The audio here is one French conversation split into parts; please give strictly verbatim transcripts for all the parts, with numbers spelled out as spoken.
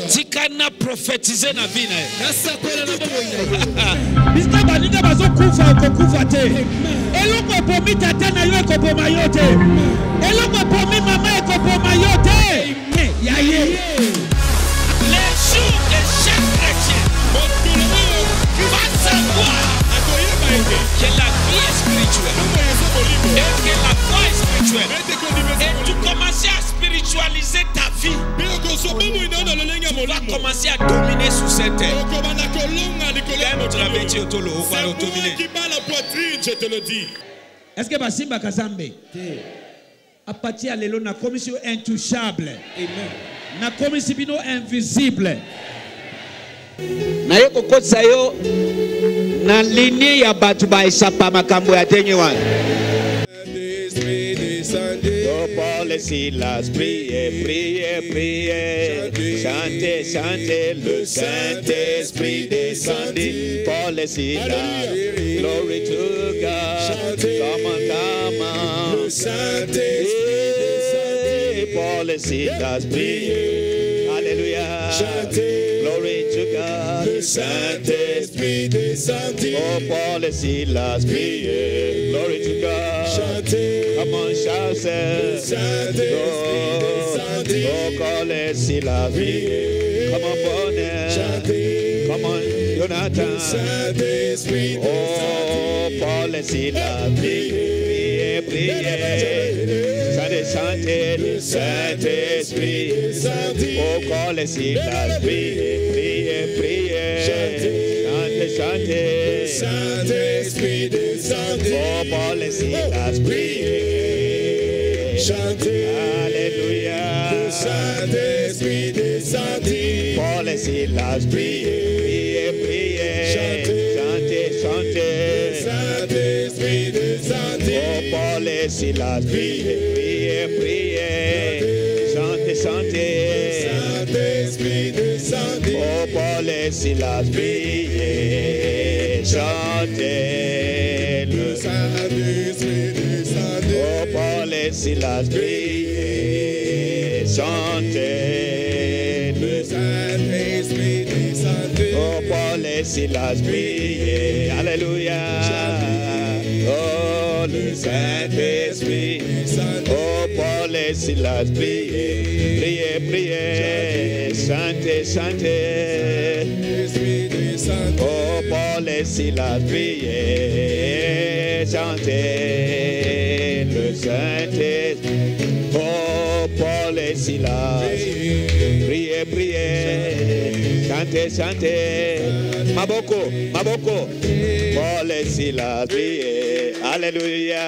Tikana prophétiser na vie na. Biska baninga bazo kufa ko kufa te. Eloko pomi tata na yo ko poma yo te. Eloko pomi mama ko poma yo te. Ya ye. Les jours de chaque chrétien va savoir que la vie est spirituelle et que la foi est spirituelle. Et tu commences à spiritualiser ta vie. Tu vas commencer à dominer sur cette terre. Je te le dis. Est-ce que Basimba Kazambe à partir de la commission intouchable, la commission invisible, na yoko kotsa yo na ligne ya batu ba isapa makambo ya tenye wana. Oh Paul et Silas, priez, priez, priez, chantez, chantez, le Saint-Esprit descendit. Paul et Silas, glory to God, come on, come on, le Saint-Esprit descendit. Paul et Silas, priez, alléluia, chantez, glory to God, le Saint-Esprit descendit. Oh Paul et Silas, priez, glory to God, chantez, come on, shout, le Saint-Esprit descendit. Oh Paul et Silas, priez, come on, bonheur, chantez, come on, Jonathan, Saint-Esprit descendit. Oh Paul et Silas, priez, priez, priez, chantez, chantez, le Saint-Esprit descendit. Oh Paul et Silas, priez, priez, priez, chantez, chantez, Saint-Esprit descendit. Oh Paul et Silas, priez, chantez, alléluia, le Saint-Esprit descendit. Paul et Silas, priez, priez, priez, chantez, chantez, Saint-Esprit descendit. Oh Paul et Silas, priez, priez, priez, chantez, chantez, Saint-Esprit descendit. Oh Paul et Silas, priez, chantez, le Saint-Esprit descendit. Oh Paul et Silas, priez, chantez, le Saint-Esprit descendit. Oh Paul et Silas, priez, alléluia. Oh le Saint-Esprit, oh Paul et Silas, priez, priez, priez, chantez, chantez. Oh Paul et Silas, priez, chantez, le Saint-Esprit. Oh Paul et Silas, priez, priez, chantez, chantez. Maboko, Maboko, Paul et Silas, priez, alléluia,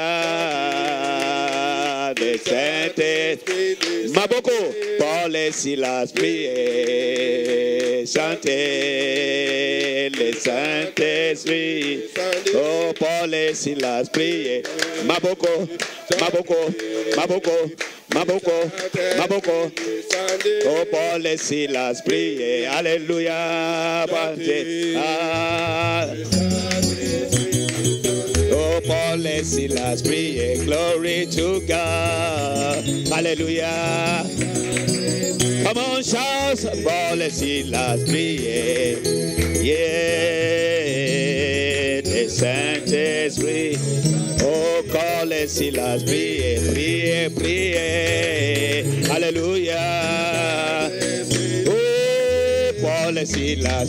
le Saint-Esprit. Maboko, Paul et Silas, priez, chantez, le Saint-Esprit. Oh Paul et Silas, priez. Maboko, Maboko, Maboko, Maboko, Maboko. Oh Paul et Silas, priez, alléluia, ah. Oh Paul et Silas, priez, glory to God, hallelujah. Come on, shout, Paul et Silas, priez, yeah, le Saint-Esprit. Oh Paul et Silas, priez, priez, priez, hallelujah. Oh Paul et Silas,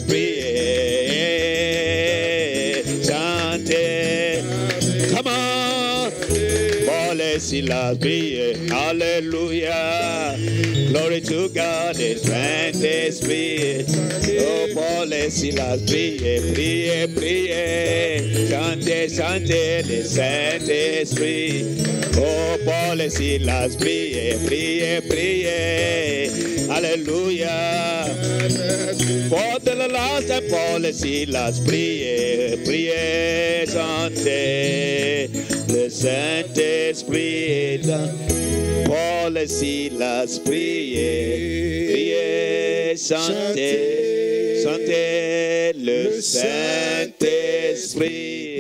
priez, chantez, come on, Paul et Silas, priez, hallelujah. Glory to God, the Saint-Esprit. Oh Paul et Silas, priez, priez, priez, chantez, chantez, le Saint-Esprit. Oh Paul et Silas, priez, priez, priez, alléluia. For the last time, Paul et Silas, priez, priez, chantez, le Saint-Esprit. Paul et Silas, priez, priez, chantez, chantez, le Saint-Esprit.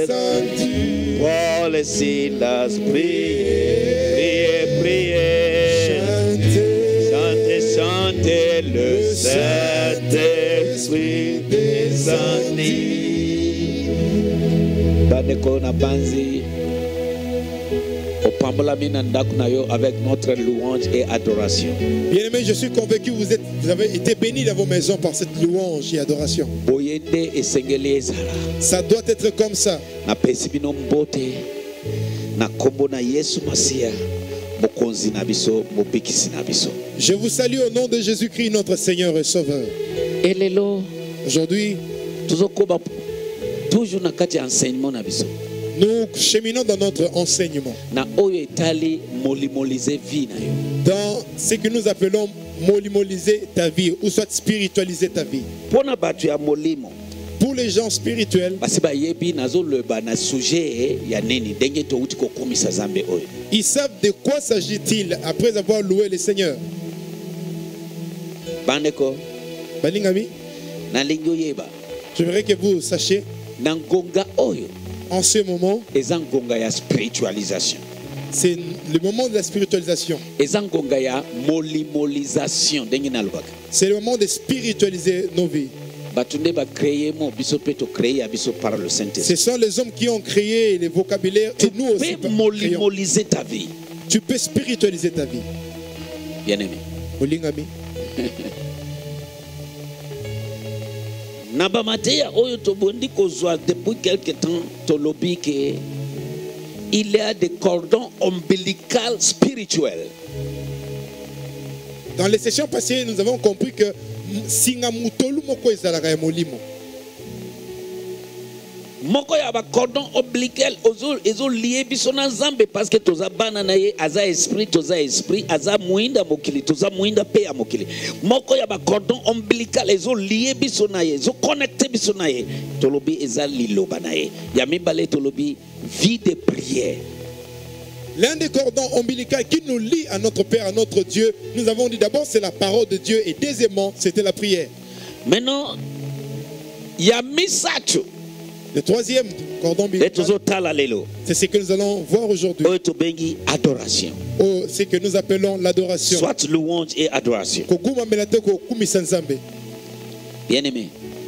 Paul et Silas, priez, priez, priez, chantez, chantez, le Saint-Esprit descendit. Bandeko na banzi opambolami na ndako na yo avec notre louange et adoration. Bien-aimés, je suis convaincu que vous, êtes, vous avez été bénis dans vos maisons par cette louange et adoration. Boyende esengeli ezala. Ça doit être comme ça. Na pesi bino mbote na kombo na Yesu Masia mokonzi na biso mobikisi na biso. Je vous salue au nom de Jésus-Christ, notre Seigneur et Sauveur. Elelo Aujourd'hui, tuzokoba toujours na kati ya enseignement na biso. nous cheminons dans notre enseignement, Na oyo etali molimolize vie na yo. dans ce que nous appelons molimoliser ta vie, ou soit spiritualiser ta vie. Pona batu ya molimo Pour les gens spirituels, basi bayebi nazoloba na sujet ya nini ndenge touti kokomisa Zambe oyo. ils savent de quoi s'agit-il après avoir loué le Seigneur. Bandeko Balingami, nalingi oyeba j'aimerais que vous sachiez, na ngonga oyo en ce moment, eza ngonga ya spiritualisation, c'est le moment de la spiritualisation. eza ngonga ya molimolisation ndenge nalobaka. C'est le moment de spiritualiser nos vies. Bato nde bacreye mo biso mpe tocreye ya biso par le Ce Saint-Esprit. sont les hommes qui ont créé les vocabulaires et nous aussi. Tu peux créons. molimoliser ta vie, Tu peux spiritualiser ta vie. bien-aimé. Olingami. Na bamateya oyo tobondi kozwa depuis quelque temps tolobi ke il y a des cordons ombilicaux spirituels. Dans les sessions passées, nous avons compris que singa mutolu moko ezalaka ya molimo. Moko ya ba cordon ombilical ozo ezo lié biso na Nzambe parce que toza bana na ye aza esprit toza esprit aza muinda mokili toza muinda pe ya mokili. Moko ya ba cordon ombilical ezo lié biso na ye ezo connecté biso na ye tolobi eza liloba na ye ya mibale tolobi vie de prière. L'un des cordons ombilicaux qui nous lie à notre Père, à notre Dieu, nous avons dit d'abord c'est la parole de Dieu et deuxièmement c'était la prière. Maintenant ya misacho Le troisième cordon ombilical, c'est ce que nous allons voir aujourd'hui. adoration. Oh, c'est ce que nous appelons l'adoration. Soit louange et adoration. Bien aimé.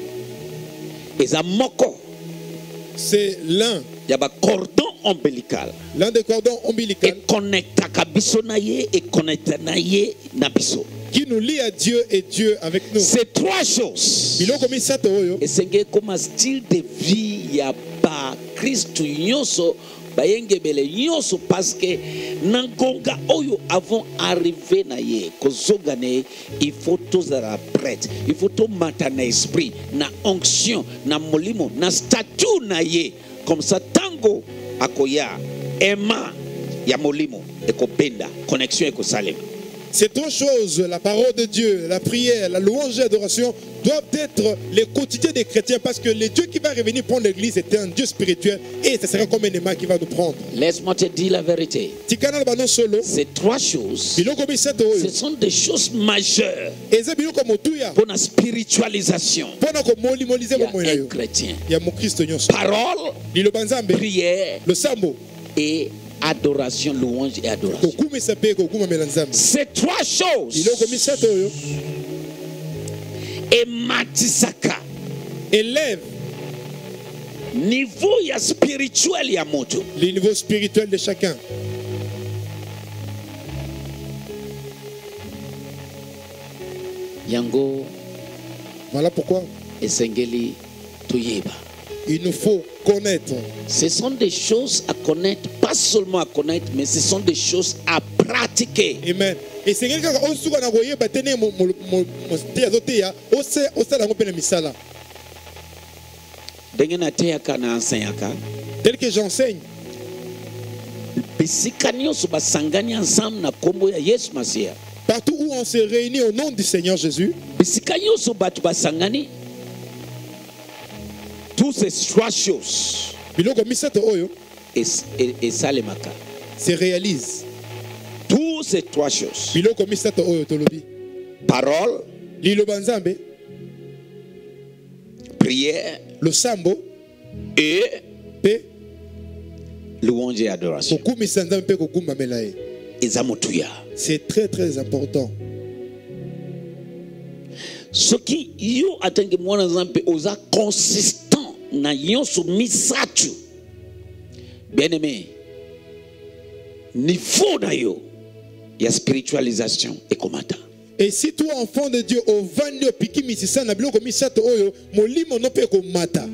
C'est l'un. Il y a un cordon ombilical. L'un des cordons ombilicaux. Et connecta kabiso na ye et connecta na ye na biso. Qui nous lie à Dieu et Dieu avec nous. C'est trois choses. Et c'est comme un style de vie il y a pas Christ nyonso bayengebele nyonso parce que nangonga oyo avant arrivé na ye kozogane il faut tous être prêtre, il faut tout matin na esprit na onction na molimo na statut na ye comme ça tango akoya ema ya molimo ekopenda connexion ekosalema. Ces trois choses, la parole de Dieu, la prière, la louange et l'adoration, doivent être les quotidiens des chrétiens parce que le Dieu qui va revenir prendre l'église est un Dieu spirituel et ce sera comme un aimant qui va nous prendre. Laisse-moi te dire la vérité. Ces trois choses, ce sont des choses majeures pour la spiritualisation. Il y a un chrétien. Parole, prière et adoration, louange et adoration. Ces trois choses. Et matisaka. Élève. Niveau ya spirituel ya moto. Le niveau spirituel de chacun. Yango. Voilà pourquoi. Esengeli tuyeba. Il nous faut connaître. Ce sont des choses à connaître, pas seulement à connaître, mais ce sont des choses à pratiquer. Amen. Et c'est quelqu'un qui a envoyé batene mo mo mo teya ose osala ngopena misala. Dengena teya kana enseignaka. Tel que j'enseigne. Bisikanyo so basangani ensemble na kombo ya Yesu Masia. Partout où on se réunit au nom du Seigneur Jésus. Bisikanyo so batu basangani. Toutes ces trois choses et, et, et ça les maka se réalise. Toutes ces trois choses. Parole, prière, le sambo et louange et adoration. C'est très très important. Ce qui yo atenge mwana nzambe oza consistant na yonso misatu. Bien aimé, niveau na yo ya spiritualisation et komata. Et si toi enfant de Dieu au vandi opiki misisa na biloko misato oyo molimo no pe komata.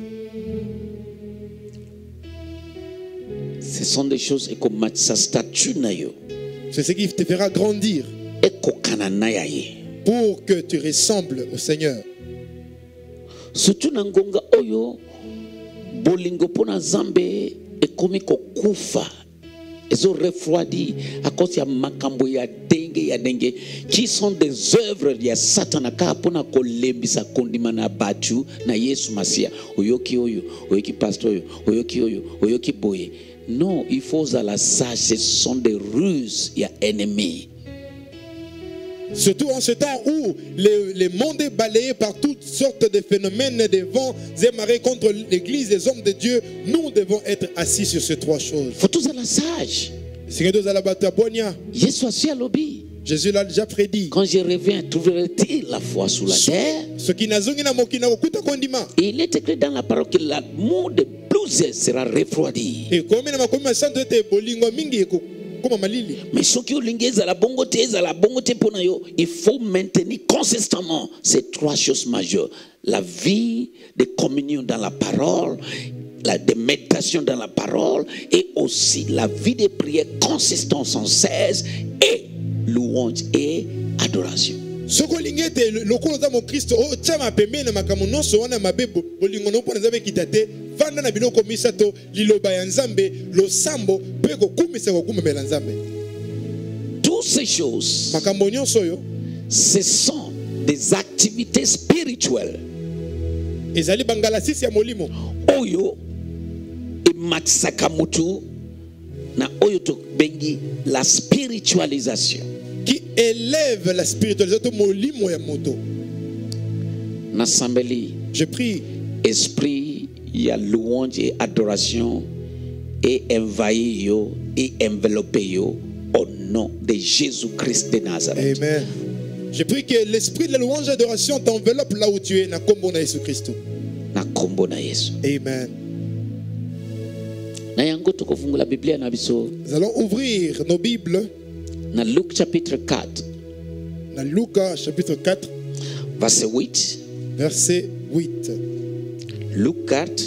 Ce sont des choses et comme sa statue na yo. C'est ce qui te fera grandir. Et kokana na ya ye. Pour que tu ressembles au Seigneur. Surtout na ngonga oyo bolingo pona zambe ekomi kokufa. Ezo refroidi à cause ya makambo ya denge ya denge qui sont des œuvres ya Satan ka pona kolembisa kondima na batu na Yesu Masia. Oyoki oyo, oyoki pasteur oyo, oyoki oyo, oyoki boye. Non, il faut à la sage, ce sont des ruses, il y a ennemis. Surtout en ce temps où le, le monde est balayé par toutes sortes de phénomènes, des vents et marées contre l'église des hommes de Dieu, nous devons être assis sur ces trois choses. Faut tous à la sage. Jésus l'a déjà prédit. Quand je reviens, trouverai-t-il la foi sous la terre? Il est écrit dans la parole que l'amour de plusieurs sera refroidi. Mais ce qui est la bongoté, la bongoté pour nous, il faut maintenir consistamment ces trois choses majeures: la vie de communion dans la parole, la de méditation dans la parole, et aussi la vie de prière consistante sans cesse, et louange et adoration. Ce que l'ingéte le colo dans Christ o chama pembeni makamu noso wana mabebo bolingo no pona zabe kitate vanda na biloko misato liloba ya nzambe lo sambo pe ko kumisa ko kumela nzambe. Toutes ces choses, makambo nyonso yo, ce sont des activités spirituelles. Ezali bangala sisi ya molimo oyo e matsaka mutu na oyo to bengi la spiritualisation, qui élève la spiritualisation molimo ya moto. Nasambeli, je prie, esprit ya louange et adoration et envahir yo et envelopper yo au nom de Jésus-Christ de Nazareth. Amen. Je prie que l'esprit de la louange et d'adoration t'enveloppe là où tu es, na kombo na Jésus Christ. Na kombo na Yesu. Amen. Na yango tokofungula Biblia na biso. Nous allons ouvrir nos Bibles. Dans Luc chapitre quatre. Dans Luc chapitre quatre. Verset huit. Verset huit. Luc quatre.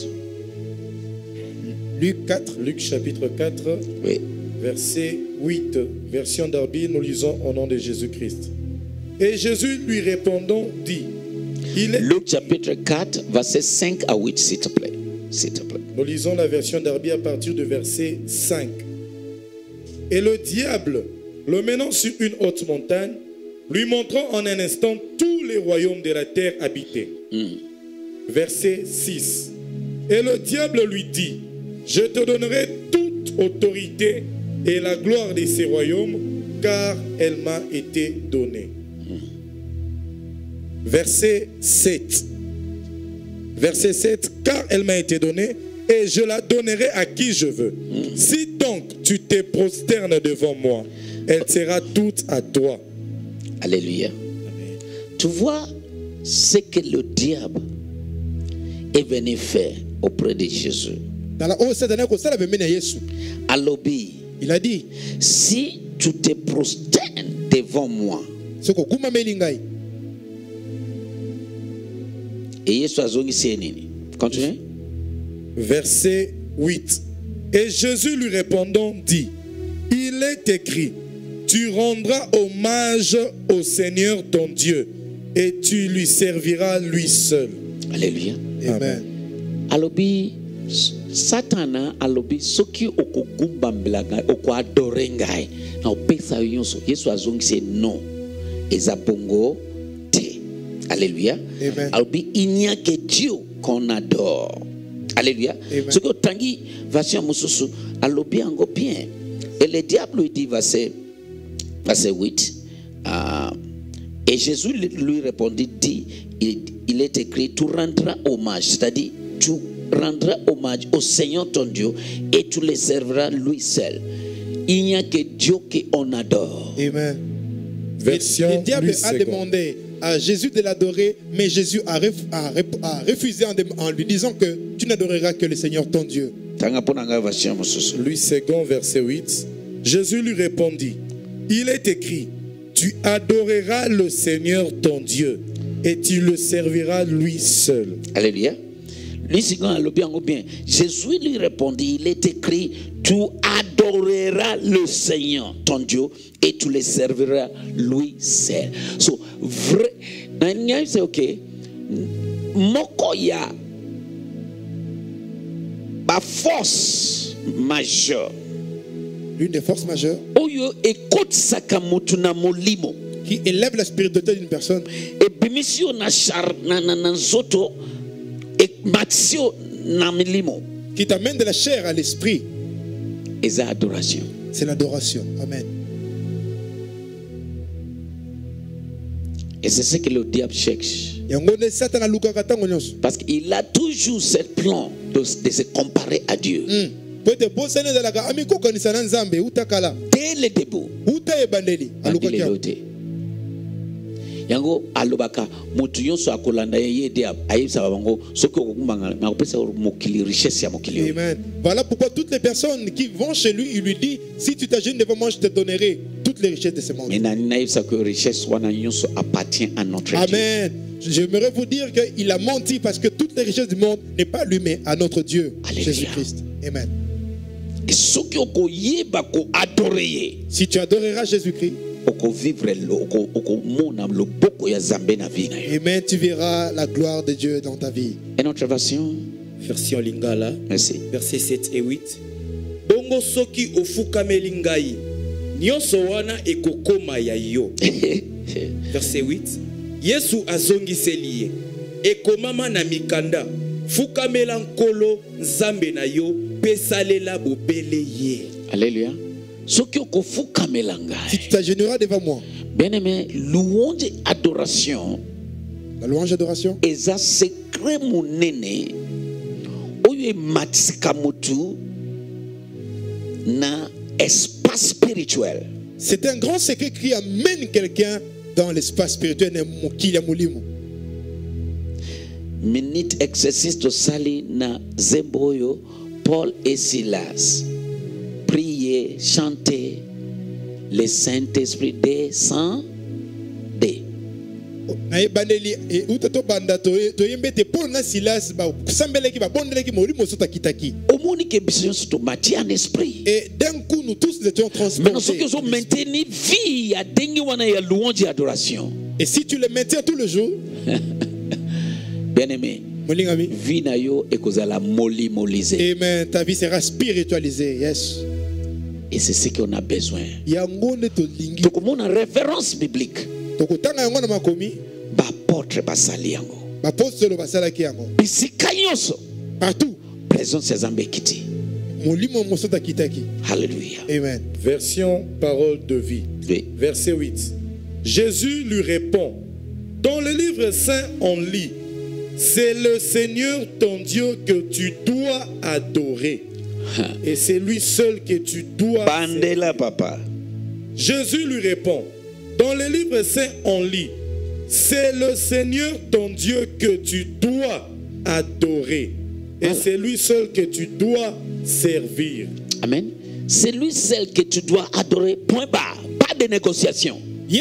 Luc quatre. Luc chapitre quatre. Oui. Verset huit. Version Darby, nous lisons au nom de Jésus-Christ. Et Jésus lui répondant dit. Il est... Luc chapitre quatre, verset cinq à huit, s'il te plaît. S'il te plaît. Nous lisons la version Darby à partir du verset cinq. Et le diable, le menant sur une haute montagne, lui montrant en un instant tous les royaumes de la terre habités. Mm. Verset six. Et le diable lui dit, je te donnerai toute autorité et la gloire de ces royaumes, car elle m'a été donnée. Mm. Verset sept. Verset sept. Car elle m'a été donnée et je la donnerai à qui je veux. Mm. Si donc tu te prosternes devant moi, elle sera toute à toi. Alléluia. Amen. Tu vois ce que le diable est venu faire auprès de Jésus. Alobi, il a dit, si tu te prosternes devant moi, et Jésus a zongi nini. Continue. Verset huit. Et Jésus lui répondant dit, il est écrit, tu rendras hommage au Seigneur ton Dieu et tu lui serviras lui seul. Alléluia. Amen. Alobi Satana alobi soki okogumba mbelanga oko adore ngai na opesa yonso Yesu azongisi non ezabongo te. Alléluia. Amen. Alobi il n'y a que Dieu qu'on adore. Alléluia. Ce que tangi version mususu alobi ango bien. Et le diable lui dit verset verset huit. Euh, et Jésus lui répondit, dit, il, il est écrit, tu rendras hommage, c'est-à-dire tu rendras hommage au Seigneur ton Dieu et tu le serviras lui seul. Il n'y a que Dieu qu'on adore. Amen. Version le diable a second. demandé à Jésus de l'adorer, mais Jésus a, ref, a, a refusé en, en lui disant que tu n'adoreras que le Seigneur ton Dieu. Louis deux, verset huit. Jésus lui répondit, il est écrit, tu adoreras le Seigneur ton Dieu et tu le serviras lui seul. Alléluia. Jésus lui répondit, il est écrit, tu adoreras le Seigneur ton Dieu et tu le serviras lui seul. So, vrai, c'est ok. Mokoya, ma force majeure. L'une des forces majeures Oyo écoute sakamotu na molimo. Qui élève la spiritualité d'une personne. Et bimisio na char na na na zoto et matio na milimo. Qui t'amène de la chair à l'esprit. Et c'est adoration. C'est l'adoration. Amen. Et c'est ce que le diable cherche. Parce qu'il a toujours ce plan de, de se comparer à Dieu. Mm. Dès le début. Yango alobaka mutu yonso akolanda ye de ayisa bango soki okumbanga na kopesa mokili richesse ya mokili. Amen. Voilà pourquoi toutes les personnes qui vont chez lui, il lui dit, si tu t'agenouilles devant moi, je te donnerai toutes les richesses de ce monde. Mais na naïsa que richesse wana yonso appartient à notre Dieu. Amen. J'aimerais vous dire qu'il a menti parce que toutes les richesses du monde n'est pas lui mais à notre Dieu, Jésus-Christ. Amen. Et soki okoyeba ko adorer. Si tu adoreras Jésus-Christ, amen, tu verras la gloire de Dieu dans ta vie. Et notre version, version Lingala, merci. Versets sept et huit. Bongo soki ofukameli ngai, nyonso wana ekokoma ya yo. Verset huit. Yesu azongiseli ye, ekomama na mikanda, fukamela nkolo nzambe na yo, pesalela bobele ye. Alléluia. Si tu t'agenouilleras devant moi, bien aimé, louange et adoration, la louange et adoration, et ça secret mon nene, oye matikamutu na espace spirituel. C'est un grand secret qui amène quelqu'un dans l'espace spirituel. Minute exercice de sali na zemboyo Paul et Silas. Prier, chanter, le Saint-Esprit descend. Et d'un coup, nous tous étions transportés. Et si tu le maintiens tout le jour, bien aimé, amen, ta vie sera spiritualisée. Yes. Et c'est ce qu'on a besoin. Donc, mon référence biblique. Apôtre Basaliango. Partout. Présence de Zambé Kiti. Alléluia. Amen. Version parole de vie. Oui. Verset huit. Jésus lui répond. Dans le livre saint, on lit. C'est le Seigneur ton Dieu que tu dois adorer. Et c'est lui seul que tu dois Bandela papa. Jésus lui répond. Dans le livre saint, on lit. C'est le Seigneur ton Dieu que tu dois adorer. Et ah. c'est lui seul que tu dois servir. Amen. C'est lui seul que tu dois adorer. Point barre. Pas de négociation.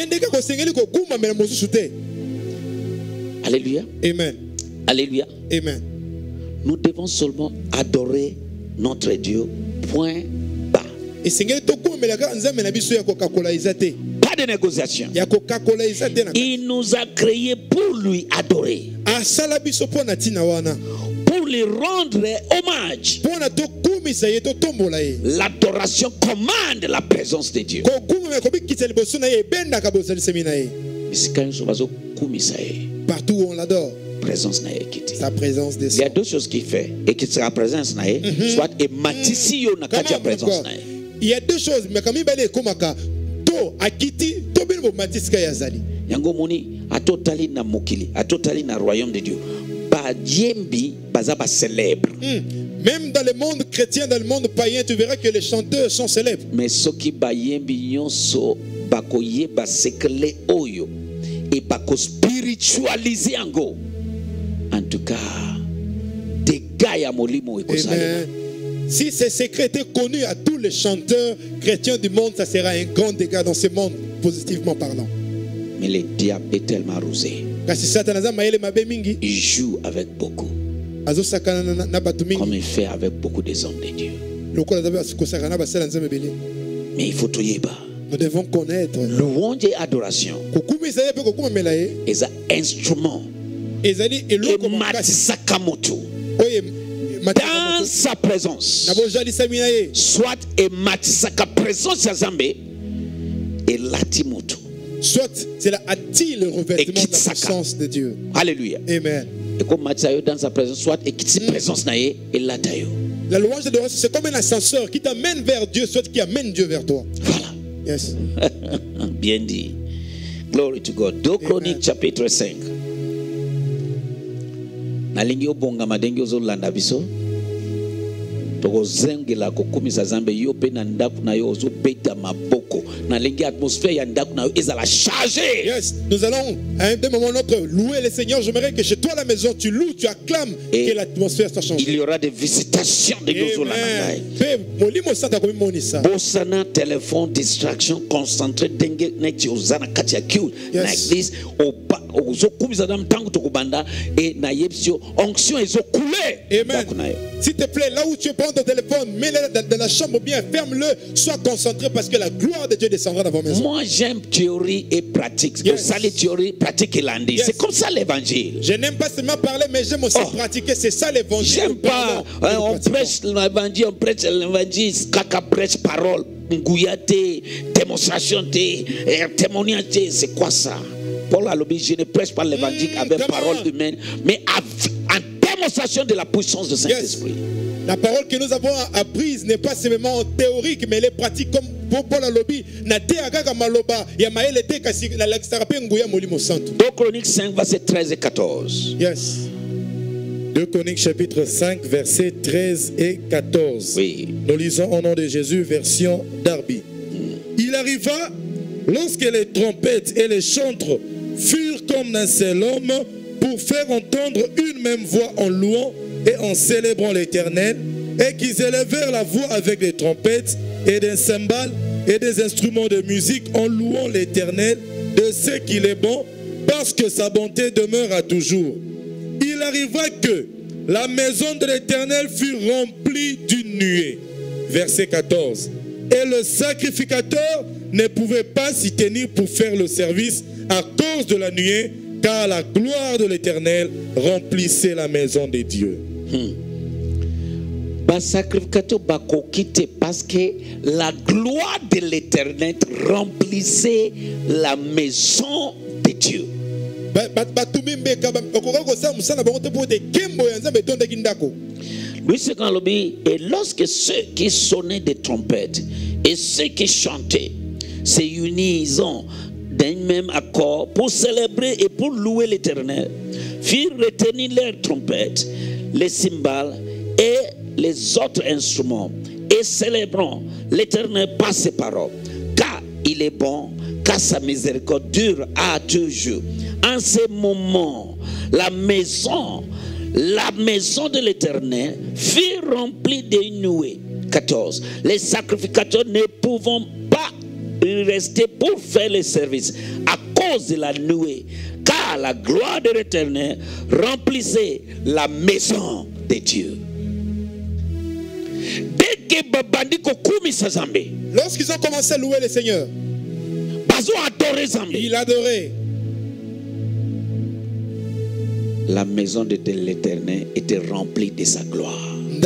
Alléluia. Amen. Alléluia. Amen. Nous devons seulement adorer notre Dieu. Point bas. Pas de négociation. Il nous a créés pour lui adorer. Pour lui rendre hommage. L'adoration commande la présence de Dieu. Partout où on l'adore, sa présence descend. Il y a deux choses qu'il fait et qui sera présence nae, soit et matisio na kati ya présence nae. Il y a deux choses, mais comme il est comme to akiti to bino matiska yazali. Yango moni atotali na mokili, atotali na royaume de Dieu. Ba diembi bazaba célèbre. Même dans le monde chrétien, dans le monde païen, tu verras que les chanteurs sont célèbres. Mais soki ba yembi nyonso bakoye ba sekle oyo et ba bako spiritualiser yango. En tout cas, dégâts ya molimo ekosalema. Si ces secrets étaient connus à tous les chanteurs chrétiens du monde, ça sera un grand dégât dans ce monde, positivement parlant. Mais le diable est tellement rusé. Il joue avec beaucoup. Comme il fait avec beaucoup des hommes de Dieu. Mais il faut tout y avoir. Nous devons connaître. Louange et adoration. C'est un instrument. Et Matisakamoto. Dans sa présence. Soit et Matisaka présence à Zambé. Et Latimoto. Soit c'est attire le revêtement de la puissance de Dieu. Alléluia. Amen. Et comme Mathieu dans sa présence, soit et qui présence naïe et latayo. La louange de c'est comme un ascenseur qui t'amène vers Dieu, soit qui amène Dieu vers toi. Voilà. Yes. Bien dit. Glory to God. deux Chroniques chapitre cinq. Nalingi obonga madengi ozolanda biso. Toko zengela kokumisa Zambe yo pe na ndaku na yo ozo beta maboko. Nalingi atmosphère ya ndaku na yo ezala chargée. Yes, nous allons à un moment ou l'autre louer le Seigneur. J'aimerais que chez toi à la maison tu loues, tu acclames et que l'atmosphère soit changée. Il y aura des visitations de Gozola Nangai. Bosana téléphone distraction concentré dengue next ozana katia kiu like this oba ozo kumisa dam tangu tokubanda et na yepsio onction ezo couler. Amen. S'il te plaît, là où tu prends ton téléphone, mets-le dans, dans la chambre bien, ferme-le, sois concentré parce que la gloire de Dieu descendra dans vos maisons. Moi j'aime théorie et pratique. Yes. Ça les théorie, pratique et lundi. Yes. C'est comme ça l'évangile. Je n'aime pas seulement parler, mais j'aime aussi oh. pratiquer. C'est ça l'évangile. J'aime pas. Hein, on prêche l'évangile, on prêche l'évangile, caca prêche parole, ngouillate, démonstration, témoignage, c'est quoi ça? Paul a l'objet, je ne prêche pas l'évangile mmh, avec parole on. humaine, mais en démonstration de la puissance du Saint-Esprit. Yes. La parole que nous avons apprise n'est pas seulement théorique, mais elle est pratique comme Paul a l'objet. deux Chroniques cinq, versets treize et quatorze. Yes. deux Chroniques chapitre cinq, versets treize et quatorze. Oui. Nous lisons au nom de Jésus, version Darby. Mm. Il arriva, lorsque les trompettes et les chantres furent comme d'un seul homme, pour faire entendre une même voix en louant et en célébrant l'Éternel, et qu'ils élevèrent la voix avec des trompettes et des cymbales et des instruments de musique en louant l'Éternel de ce qu'il est bon, parce que sa bonté demeure à toujours. Il arriva que la maison de l'Éternel fut remplie d'une nuée. Verset quatorze. Et le sacrificateur ne pouvait pas s'y tenir pour faire le service à cause de la nuée, car la gloire de l'Éternel remplissait la maison de Dieu. Hmm. Bah, sacrificateur bako quitte parce que la gloire de l'Éternel remplissait la maison de Dieu. Lui, c'est quand l'obéit. Et lorsque ceux qui sonnaient des trompettes et ceux qui chantaient se unissent d'un même accord pour célébrer et pour louer l'Éternel, firent retenir leurs trompettes, les cymbales et les autres instruments, et célébrons l'Éternel par ses paroles, car il est bon, car sa miséricorde dure à toujours. En ce moment, la maison, la maison de l'Éternel fut remplie de nuées. quatorze. Les sacrificateurs ne pouvant pas rester pour faire le service à cause de la nuée, car la gloire de l'Éternel remplissait la maison de Dieu. Lorsqu'ils ont commencé à louer le Seigneur, il adorait. La maison de l'Éternel était remplie de sa gloire, de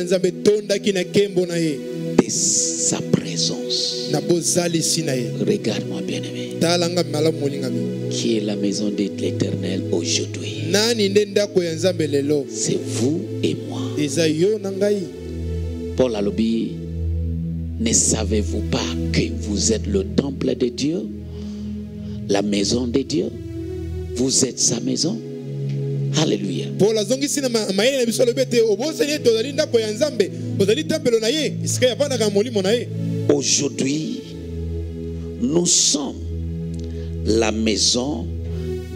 sa présence. Regarde-moi bien aimé, qui est la maison de l'Éternel aujourd'hui? C'est vous et moi. Paul a dit, ne savez-vous pas que vous êtes le temple de Dieu, la maison de Dieu? Vous êtes sa maison. Alléluia. Aujourd'hui, nous sommes la maison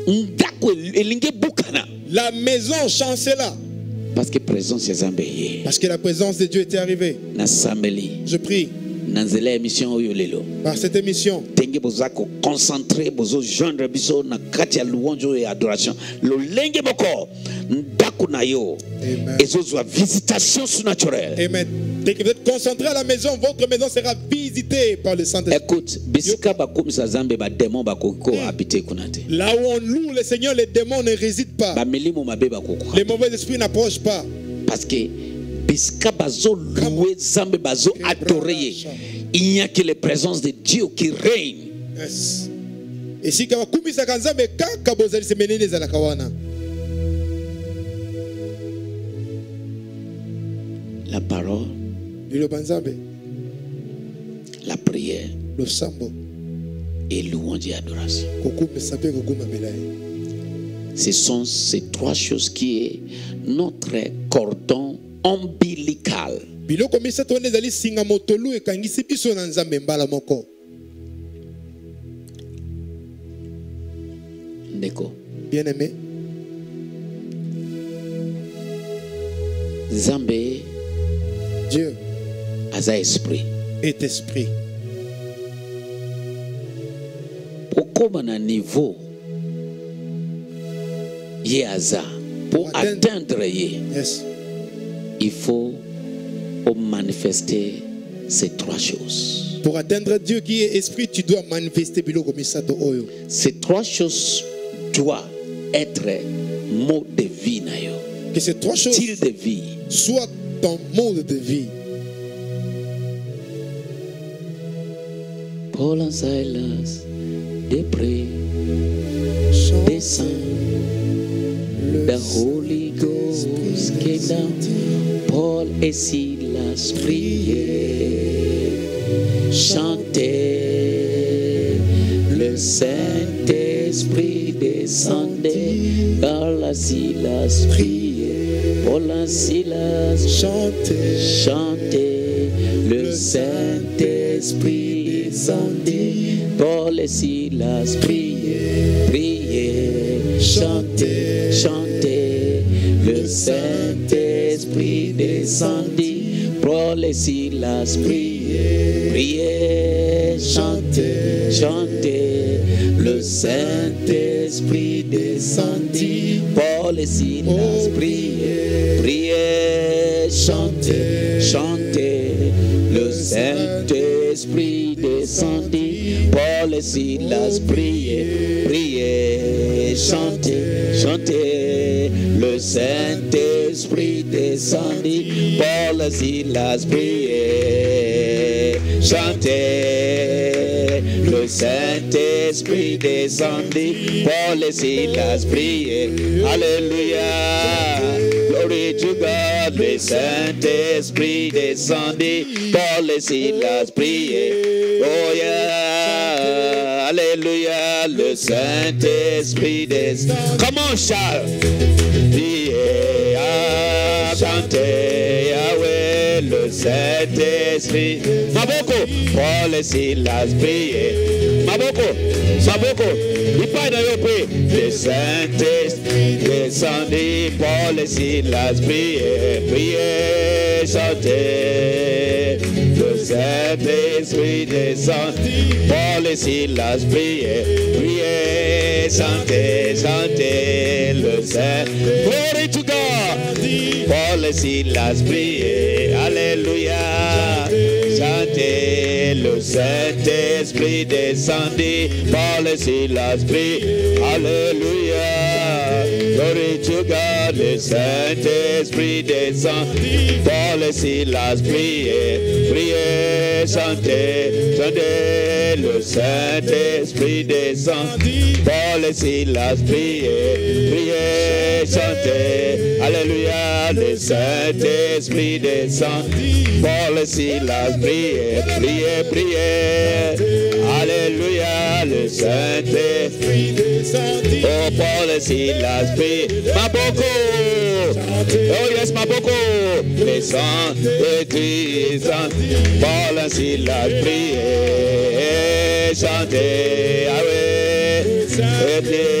La maison chancela. Parce que présence de Zambé. Parce que la présence de Dieu était arrivée. Je prie. Par cette émission. Concentré, besoin joindre biso na kati ya louange et adoration. Lo lenge boko ndaku na yo. Ezozwa visitation surnaturelle. Amen. Dès que vous êtes concentré à la maison, votre maison sera visitée par le Saint-Esprit. Écoute, bisika ba komisa Zambe ba démon ba koko habiter kunate. Là où on loue le Seigneur, les démons ne résident pas. Ba melimo mabe ba koko. Les mauvais esprits n'approchent pas. Parce que bisika bazo louer Zambe bazo adorer. Il n'y a que la présence de Dieu qui règne. Yes. Et si kama kumisa kanzambe kaka bozali semenene za lakawana. La parole, la prière, le sambo et louange et adoration. Ce sont ces trois choses qui est notre cordon ombilical. Ndeko. Bien aimé. Zambé. Dieu Aza esprit. Est esprit. Pour un niveau Yé Aza, pour atteindre Yé, yes. Il faut manifester ces trois choses. Pour atteindre Dieu qui est esprit, tu dois manifester biloko misato oyo. Ces trois choses doivent être mot de vie na yo. Que ces trois choses style de vie soit ton mode de vie. Paul and Silas, they pray, they sang, the Holy Ghost came down. Paul et Silas priaient, chantaient, le Saint-Esprit descendait, Paul et Silas priaient, Paul et Silas chantaient, chantaient, le Saint-Esprit descendait, Paul et Silas priaient, priaient, chantaient, chantaient, le Saint-Esprit descendit, Paul et Silas priaient, priaient, chantaient, chantaient, le Saint-Esprit descendit, Paul et Silas priaient, priaient, chantaient, chantaient, le Saint-Esprit descendit, Paul et Silas priaient, priaient, chantaient, chantaient, le Saint-Esprit descendit, Paul et Silas priaient, chantaient, le Saint-Esprit descendit, Paul et Silas priaient, alléluia, glory to God, le Saint-Esprit descendit, Paul et Silas priaient, oh yeah, alléluia, le Saint-Esprit descendit. Comment Charles? Priez, ah, chantez, Yahweh, le Saint-Esprit. Maboko, Paul et Silas priaient. Maboko, Maboko, il parle de prier. Le Saint-Esprit descendit, Paul et Silas priaient, priaient, chantez. Le Saint-Esprit descendit, Paul et Silas priaient, priaient, chantez, chantez, le Saint. Glory to God. Paul et Silas priaient, alléluia, chantez, le Saint-Esprit descendit, Paul et Silas priaient, alléluia, glory to God, le Saint-Esprit descendit, Paul et Silas priaient, priaient, chantez, chantez, le Saint-Esprit descendit, Paul et Silas priaient, priaient, chantez, alléluia, le Saint-Esprit descendit, Paul et Silas priaient, priaient, priaient, alléluia, le Saint-Esprit descendit, oh Paul et Silas priaient, Maboko, oh yes Maboko, les saints et Christ, Paul et Silas priaient, chantez, ah ouais, et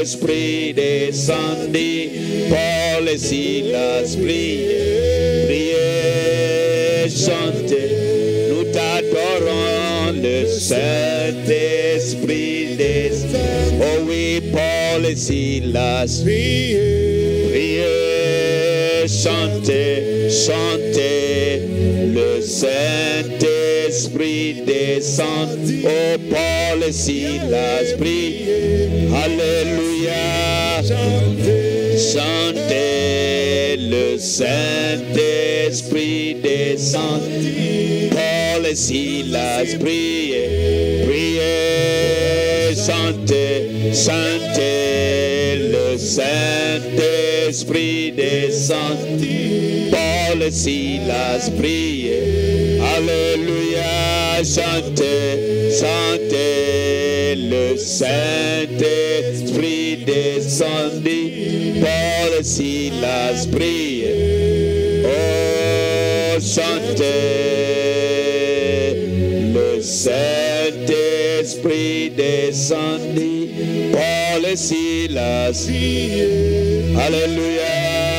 Saint-Esprit descendit. Paul et Silas priaient, priaient, chantaient. Nous t'adorons, le Saint-Esprit descendit. Oh oui, Paul et Silas priaient, priaient, chantaient, chantaient. Le Saint-Esprit descend. Oh, Paul et Silas priaient. Alléluia. Chantez. Le Saint-Esprit descend. Paul et Silas priaient. Priaient. Chantez. Chantez. Le Saint-Esprit descend. Paul et Silas priaient. Alléluia, chantez, chantez. Le Saint-Esprit descendit. Paul et Silas priaient. Oh, chantez. Le Saint-Esprit descendit. Paul et Silas priaient. Alléluia.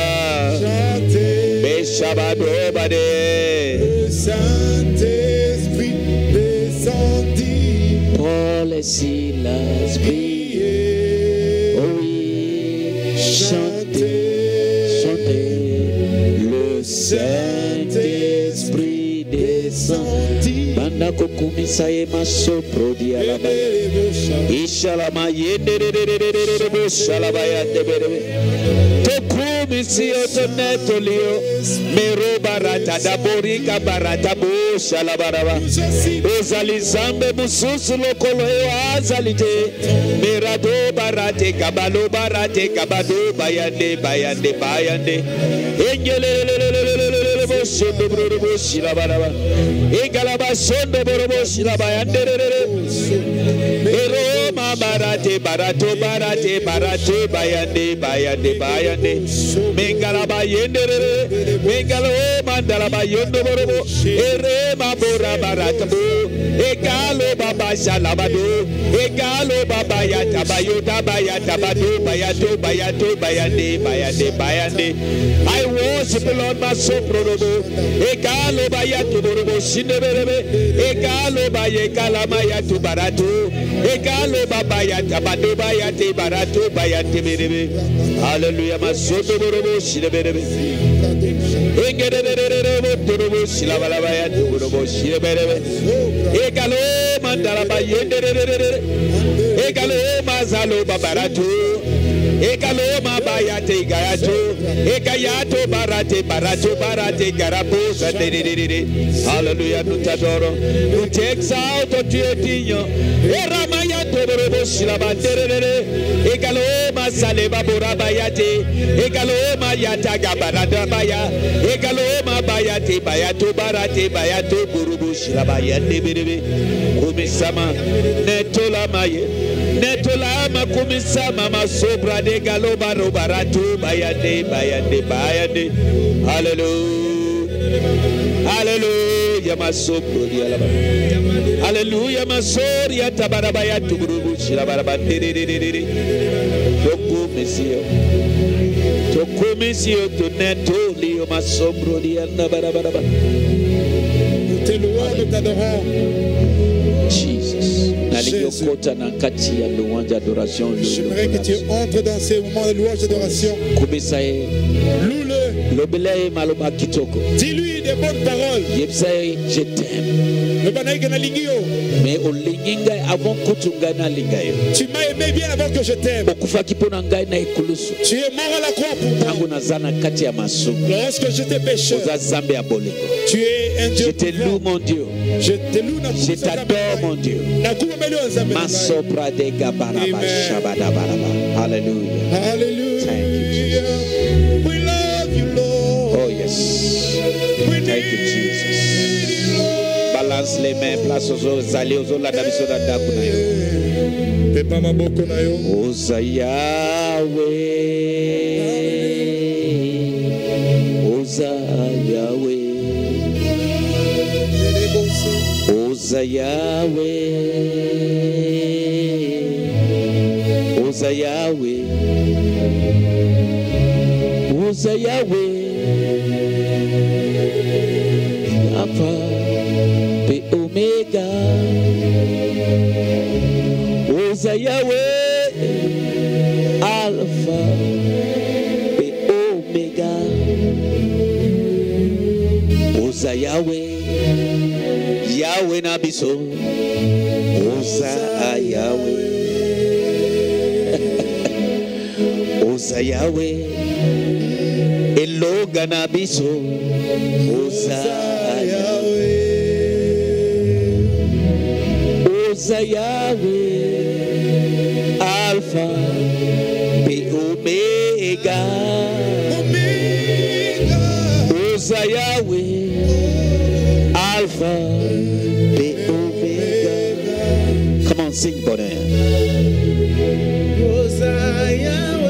Le Saint-Esprit descendit. Paul et Silas priaient. Oh oui, chantez, chantez. Le Saint-Esprit descendit. Bandako kumisa ye masopro di alaba. Ishalama yende shalaba yende. Misio toneto lio mero barata da borika barata bo shalabaraba ozali zambe mususu lokolo azalite merado barate kabalo barate kabado bayande bayande bayande engelelelelelelele bo shondo bro bo shilabaraba egalaba shondo bro bo shilabayande mero barate barato barate barato bayande bayande bayande Mengala bayendere, mengala mandala bayondo borobo, ere mabora baratabo, egalo baba shalabado, egalo baba yata bayota bayata bado bayato bayato bayande bayande bayande. I worship the Lord my soul borobo, egalo bayato borobo shinderebe, egalo bayekala mayato barato, egalo baba yata bado bayate barato bayate berebe. Hallelujah, my soul. Borobo shilebere engere borobo shilabalaba ya borobo shilebere egalo mandala bayendere egalo mazalo babaratu egalo mabayate gayato egayato barate barato barate garapo saterere. Hallelujah, nous t'adorons, nous t'exaltons, tu es digne. Eramaya borobo shilabaterere egalo masale babora bayate egalo mayata gabarada baya egalo mabayate bayato barate bayato burubu shilabaya nebere kumisama netola maye netola makumisama masobra de galo baro barato bayande bayande bayande. Hallelujah, hallelujah, masobro di alaba. Hallelujah, masoria tabarabaya tuburubu shilabara derere toku mesio toku mesio to neto lio masombro di anda barabaraba. Nous te louons, nous t'adorons. Jesus. Naliyokota na kati ya louange adoration. J'aimerais que tu entres dans ces moments de louange adoration. Kubisaye. Loue-le. Lobelaye maloba kitoko. Dis-lui des bonnes paroles. Yebsaye, je t'aime. Mais au linginga avant kutunga na lingayo. Tu m'as aimé bien avant que je t'aime. Okufa kipona ngai na ikulusu. Tu es mort à la croix pour moi. Tangu nazana kati ya masumu. Lorsque j'étais pécheur. Oza zambe ya bolingo. Tu es un Dieu. Je te loue mon Dieu. Je te loue na Je t'adore mon Dieu. Masopra de gabaraba shabadabaraba. Hallelujah. Hallelujah. Thank you, Jesus. We love you, Lord. Oh yes. Thank you, Jesus. Balance les mains, place aux autres, allez aux autres, la dabiso da dakunayo. Pepa maboko na yo. Oza Yahweh. Oza Yahweh. Oza Yahweh. Oza Yahweh, Oza Yahweh, Alpha the Omega. Oza Yahweh, Alpha the Omega. Oza Yahweh, Yahweh Nabiso. Oza Yahweh. Oza Yahweh, Eloga Nabiso. Oza Yahweh, Oza Yahweh, Alpha, the Omega. Oza Yahweh, Alpha, the Omega. Come on, sing, Bonnet. Oza Yahweh.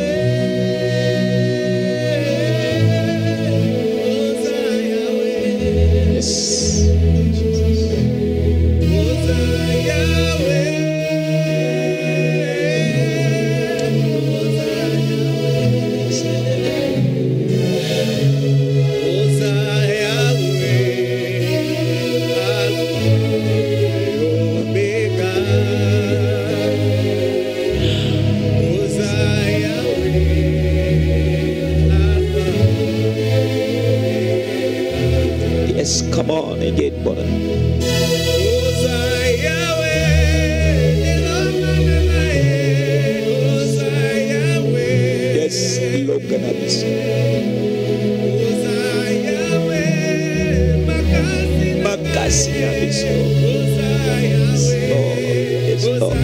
Come on again, brother. Yes, look at this. Makasi Nabiso. Yes, Lord. Yes, Lord.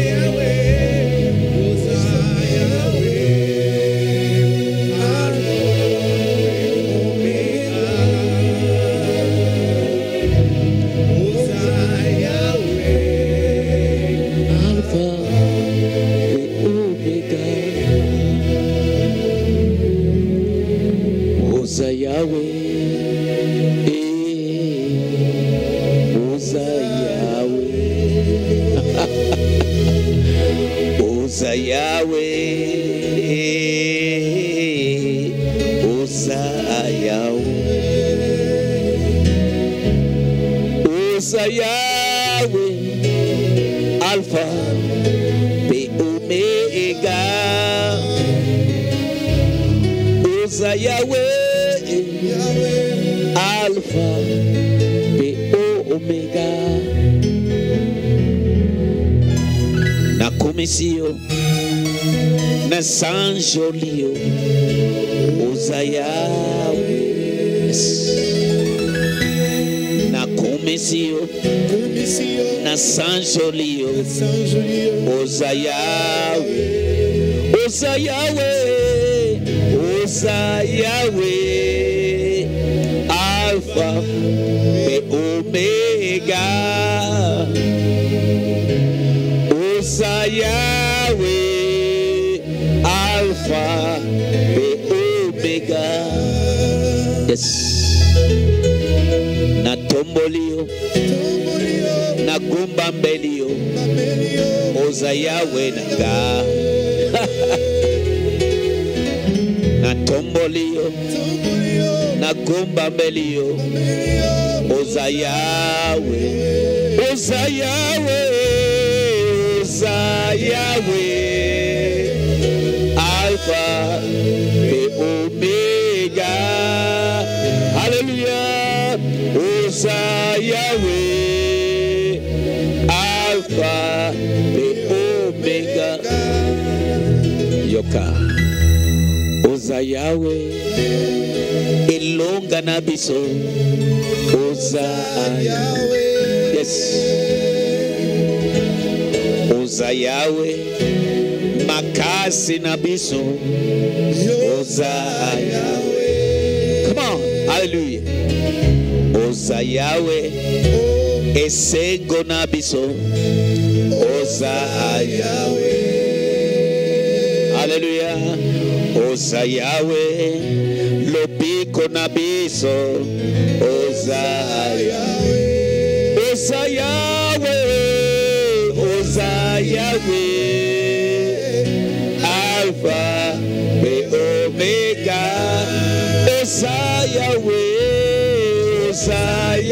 Oza Yahweh, Oza Yahweh, Oza Yahweh, Alpha, the Omega. Oza Yahweh, Alpha, the Omega. Nakumisio na Sanjolio, Oza Yahweh. Nakumisio na Sanjolio, Oza Yahweh. Oza Yahweh, Oza Yahweh, Alpha the Omega. Oza Yahweh, Alpha, the Omega. Yes. Na tombolio, na gumbambelio, Oza Yahweh nanga. Na tombolio, na gumbambelio, Oza Yahweh, Oza Yahweh. Oza Yahweh, Alpha, the Omega. Hallelujah. Oza Yahweh, Alpha, the Omega. Yoka. Oza Yahweh, Elonga Nabiso. Oza Yahweh. Yes. Oza Yahweh, Makasi Nabiso. Oza Yahweh. Come on, hallelujah. Oza Yahweh, Esengo Nabiso. Oza Yahweh. Hallelujah. Oza Yahweh, Lobiko Nabiso. Oza Yahweh. Oza Yahweh. Oza Yahweh, Alpha et Omega. Osa Yahweh, Osa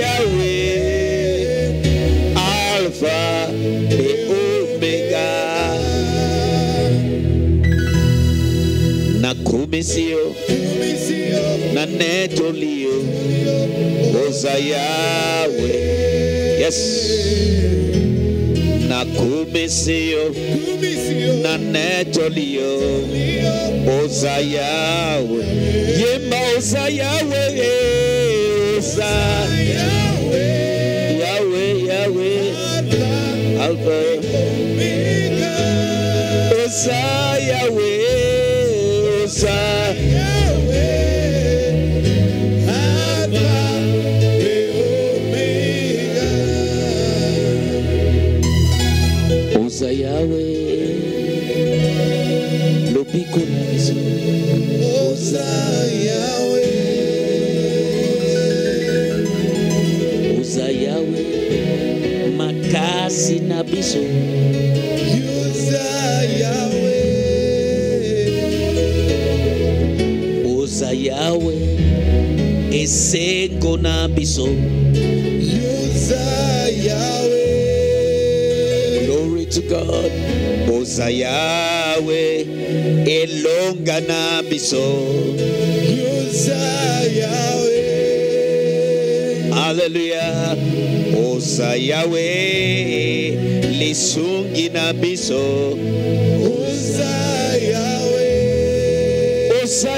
Yahweh, Alpha et Omega. Na kumisio, na netolio, Osa Yahweh. Yes. Na kumisio, na netolio, Osa Yahweh. Yema Osa Yahweh, Osa Yahweh, Yahweh, Yahweh, Alpha, Osa Yahweh, Osa Yahweh, Alpha et Omega. Osa Yahweh, lobiko na biso. Osa Yahweh, Osa Yahweh, makasi na biso. Osa Yahweh, Osa Yahweh, esengo na biso. Osa Yahweh, glory to God. Osa Yahweh, elonga na biso. Osa Yahweh, hallelujah. Osa Yahweh, lisungi na biso. Osa Yahweh, Osa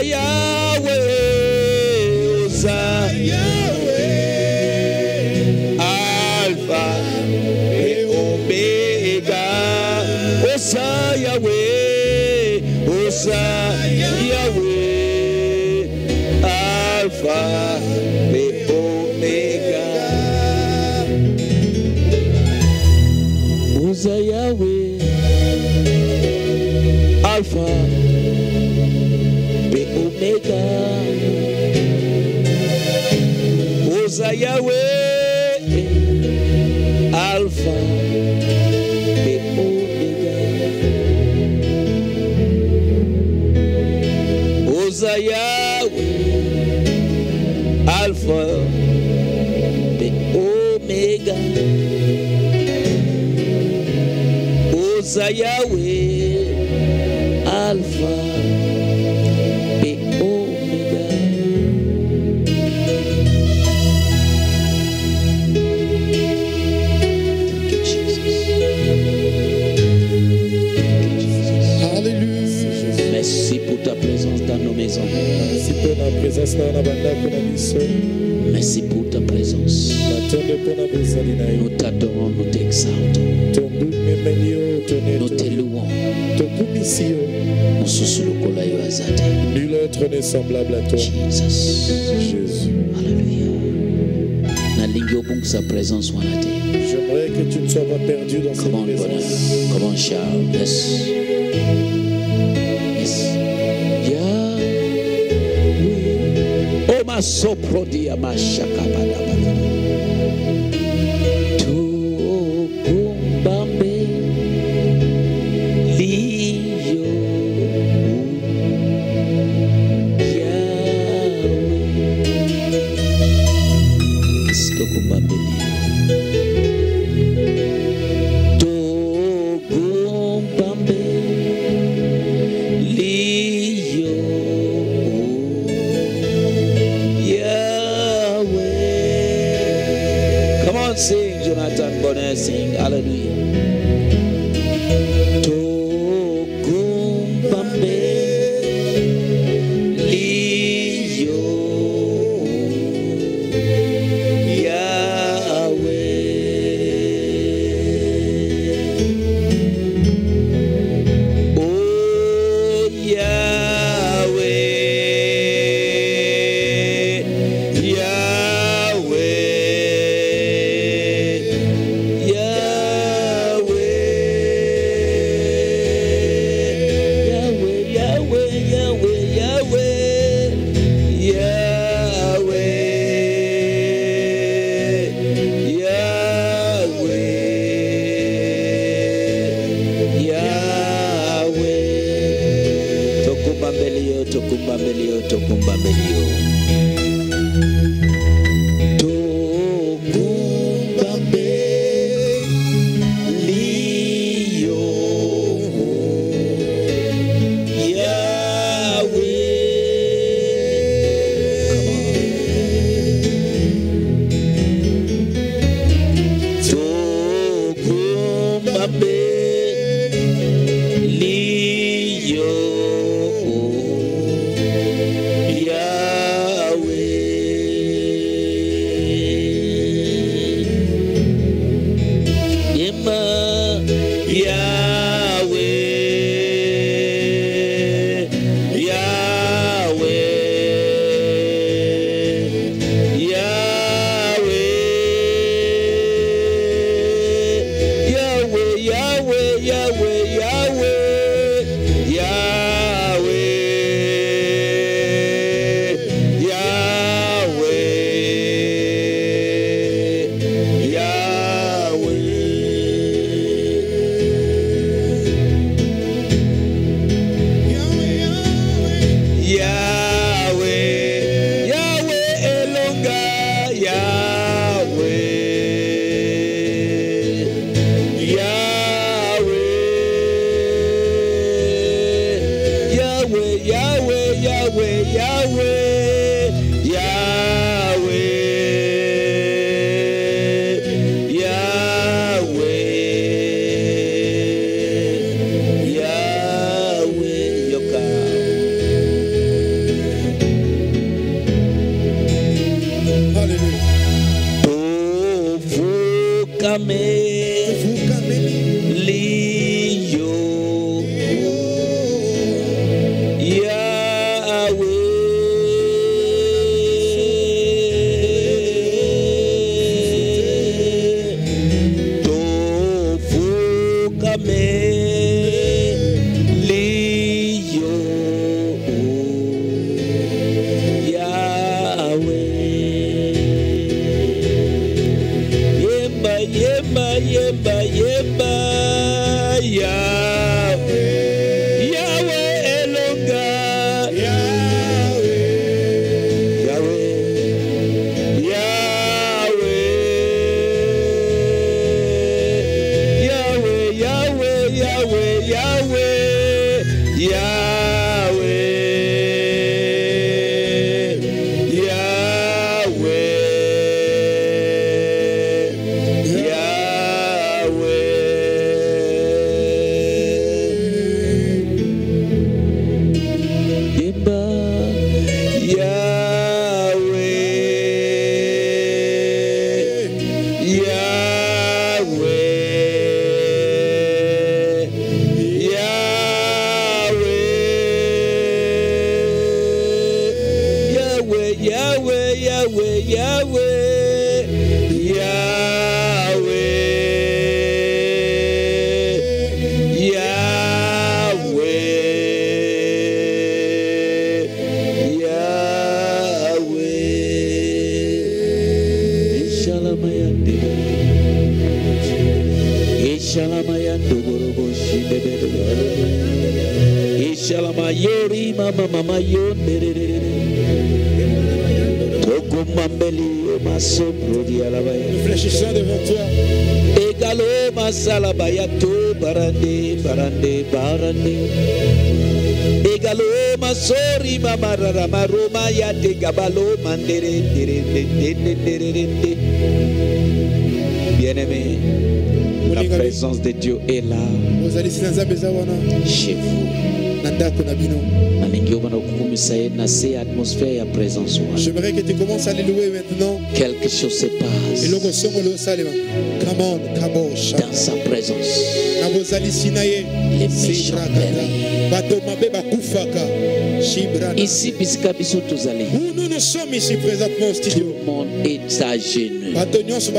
Yahweh, Osa Yahweh, Alpha et Omega. Osa Yahweh, Osa Yahweh, Alpha et Omega. Osa Yahweh, Alpha et Omega. Osa Yahweh, Alpha et Omega. Osa Yahweh, Alpha et Omega. Osa Yahweh, Alpha et Omega. Thank you, Jesus. Thank you, Jesus. Merci pour ta présence dans nos maisons. Merci pour ta présence. Nous t'adorons, nous t'exaltons. Nous te louons. Nul autre n'est semblable à toi. Jesus. Jésus. Alléluia. J'aimerais que tu ne sois pas perdu dans cette Comment présence. Comment Charles? Yes. Yes. Yahweh. Oh ma soprodia ma shakabada. Sing hallelujah. Tokumbambe liyo Yahweh. Oh Yahweh. Yahweh. tokumba mbelio, tokumba mbelio, tokumba mbelio. Tokumba mbelio, Yahweh. Tokumba mbelio. Réfléchissons devant toi. Egalo masala bayato barande barande barande. Egalo masori mamarara maroma ya de gabalo mandere dere dere dere dere. Bien-aimé, la présence de Dieu est là chez vous. J'aimerais que tu commences à les louer maintenant. Quelque chose se passe dans sa présence. Les méchants ici, où nous nous sommes ici présentement au studio, tout le monde est à genoux parce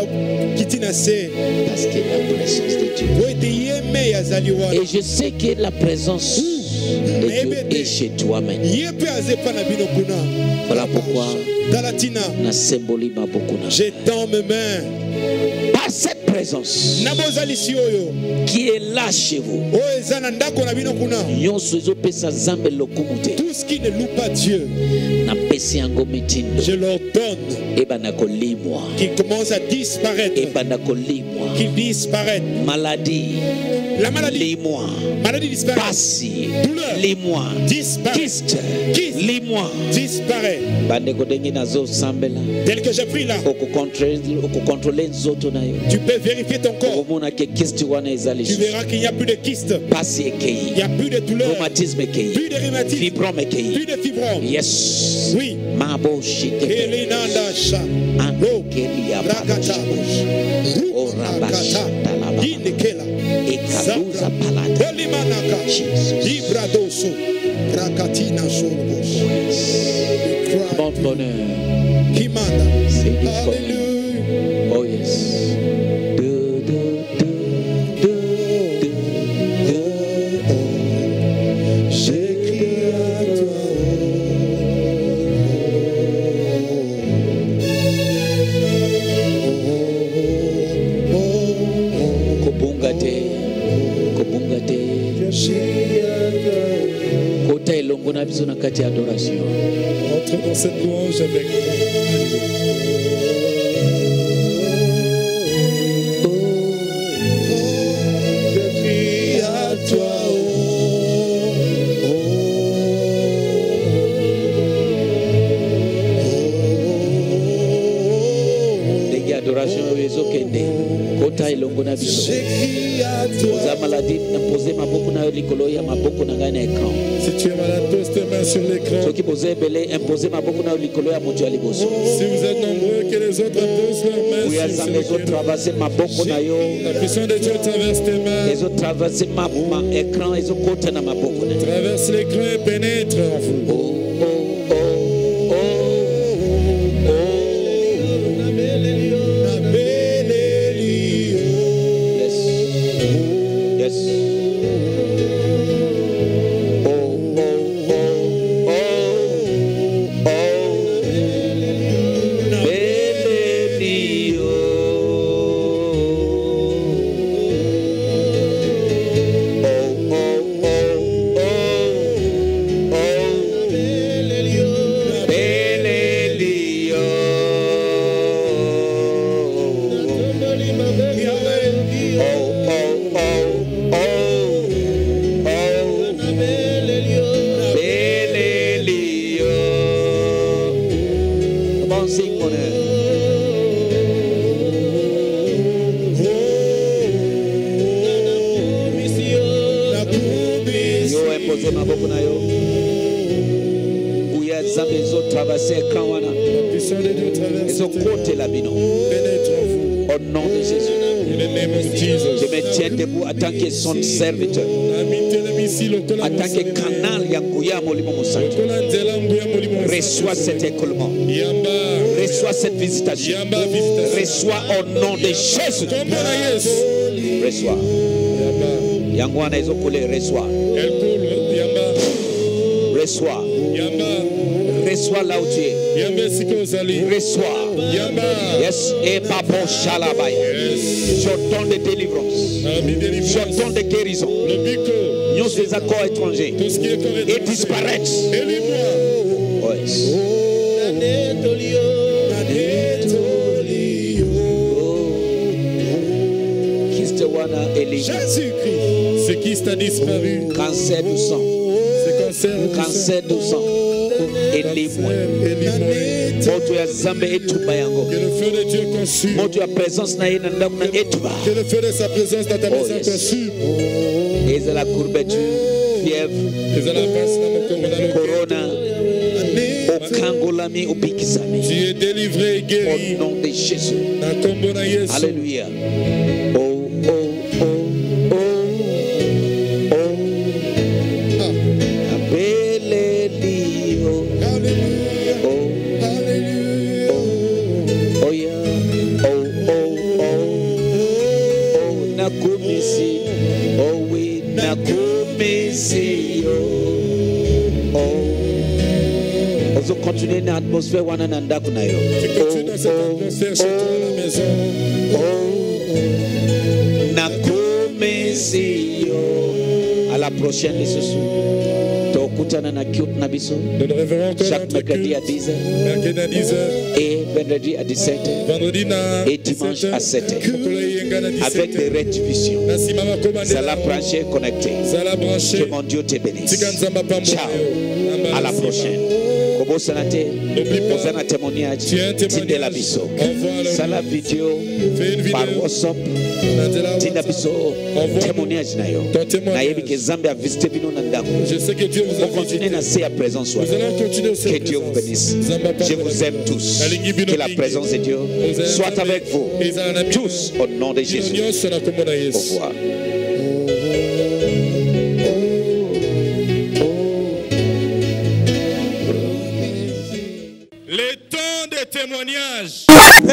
que la présence de Dieu. Et je sais que la présence de Dieu est chez toi maintenant. Voilà pourquoi je tends mes mains par cette présence. présence nabozali si oyo qui est là chez vous. oyo eza na ndako na bino kuna. Nyonso ezopesa Nzambe lokumu te. Tout ce qui ne loue pas Dieu, napesi yango mitindo. je leur donne Ebana kolimwa. qui commence à disparaître, Ebana kolimwa. qui disparaît. Maladie. La maladie, Lis-moi. maladie disparaît. Pasi. Douleur. Lis-moi. Disparaît. Kyste. Kyste. Lis-moi. Disparaît. Bandeko dengi nazo sambela. Tel que j'ai pris là, Okukontrole nzoto na yo. tu peux vérifier ton corps. Okomona ke kyste wana ezali. Tu verras qu'il n'y a plus de kyste. Pasi Il ekei. n'y a plus de douleur. Rhumatisme ekei. Plus de rhumatisme. Fibrome ekei. Plus de fibromes. Yes. Oui. Mabo shite. Elinanda sha. Lo. Ankelia Rakata. Orabasha talaba. Indekela. Ekaluza palata. Polimanaka. Jesus. Ibradoso. Rakatina solobos. Bon bonheur. Kimanda. C'est du bonheur. Alléluia. Oh yes. De, de, de, de, de, de, oh. J'écris à toi. Kobunga te. Kobunga te. Kota elongo na biso na kati ya adoration. Entre dans cette louange avec Je crie à toi. Ndenge adoration oyo ezokende. Kota elongo na biso. J'écris à toi. Oza maladi napose maboko na yo likolo ya maboko na ngai na écran. si tu es malade, pose tes mains sur l'écran. Soki boza ebele impose maboko na yo likolo ya moto ya liboso. Si vous êtes nombreux, que les autres posent leurs mains Oya sur Nzambe l'écran. ezotraverse maboko na yo. La puissance de Dieu traverse tes mains, Ezotraverse ma ma écran ezokota na maboko na yo. traverse l'écran et pénètre en vous. Oh, oh, oh, oh, oh. Yes. Yes. Oh, oh, oh, oh, oh. Belelio. Oh, oh, oh, oh, oh. Belelio. Come on, sing for her. Yo impose maboko na yo. Uya Nzambe ezotraverse écran wana. La puissance de Dieu traverse tes mains, Ezokotela bino. pénètre en vous. Au nom de Jésus. In the name of Jesus. Je me tiens debout en tant que son serviteur. En tant que canal ya nguya molimo musantu. Reçois cet écoulement. Reçois cette visitation. Reçois au nom de Jésus. Reçois. Yangwana ezokule reçois. Reçois. Reçois là où tu es. Reçois. Yes. Et Papa Shalabaya. J'ordonne de délivrance. J'ordonne de guérison. Nous des accords étrangers. Et disparaître. Oh, yes. Jésus-Christ. Ce qui t'a disparu. Cancer du sang. C'est cancer du sang. Cancer du sang. Élimine-moi. Moto ya Nzambe etuba yango. Que le feu de Dieu consume. Moto ya présence na ye na ndako na etuba. Que le feu de sa présence dans ta Oh, maison yes. consume. Eza la courbature, fièvre, Les alabances dans mon corps, dans le corona, okangolami, opikisami. Tu es délivré et Au guéri. nom de Jésus. Na kombo na Yesu. Alléluia. Oh, oh, oh, oh, oh. Abelelio. Oh, oh, oh, yeah. Oh, oh, oh. Oh, nakumisi. Oh, oui, nakumisi. Oh, oh. Ozo continuer na atmosphère wana na ndako na yo. Tu continues dans cette atmosphère chez toi à la maison. Oh, À la prochaine, les sous. Nous nous révérons encore chaque mercredi à dix heures. Mercredi à dix heures. Et vendredi à dix-sept heures. Vendredi et dimanche à sept heures. Avec des rediffusions. Zala branché connecté. Que mon Dieu te bénisse. Ciao. À la prochaine. Kobo sanate. Ozana témoignage. Tinde la biso. Sala vidéo. Par WhatsApp. Tinde biso. Témoignage na yo. Na yebi ke Zambia a visité bino na ndako. Je sais que Dieu vous a continuez à sa présence. Nous allons continuer au Que Dieu vous bénisse. Je vous aime tous. Que la présence de Dieu soit avec vous. Tous au nom de Jésus. Au revoir. Le temps de témoignage.